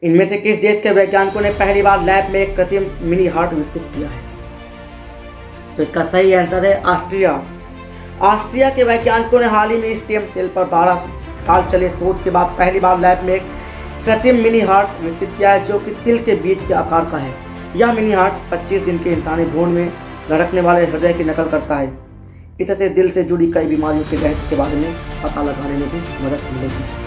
इनमें से किस देश के वैज्ञानिकों ने पहली बार लैब में एक कृत्रिम मिनी हार्ट विकसित किया है? तो इसका सही आंसर है ऑस्ट्रिया। ऑस्ट्रिया के वैज्ञानिकों ने हाल ही में स्टेम सेल पर 12 साल चले शोध के बाद पहली बार लैब में एक कृत्रिम मिनी हार्ट विकसित किया है, जो कि तिल के बीज के आकार का है। यह मिनी हार्ट 25 दिन के इंसानी भ्रूण में धड़कने वाले हृदय की नकल करता है। इससे दिल से जुड़ी कई बीमारियों के रहस्य के बारे में पता लगाने में भी मदद मिलेगी।